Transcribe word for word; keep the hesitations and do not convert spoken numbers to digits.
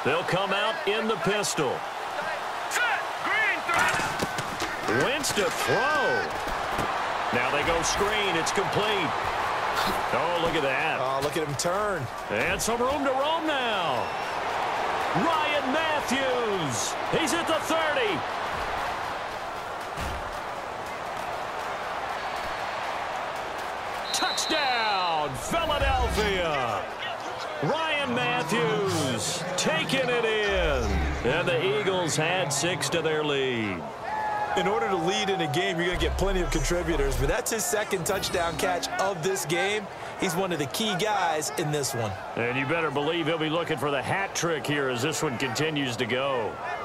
They'll come out in the pistol. Wentz to throw. Now they go screen. It's complete. Oh, look at that. Oh, look at him turn. And some room to roam now. Ryan Matthews. He's at the thirty. Touchdown, Philadelphia. Ryan Matthews taking it in. And the Eagles had six to their lead. In order to lead in a game, you're going to get plenty of contributors, but that's his second touchdown catch of this game. He's one of the key guys in this one. And you better believe he'll be looking for the hat trick here as this one continues to go.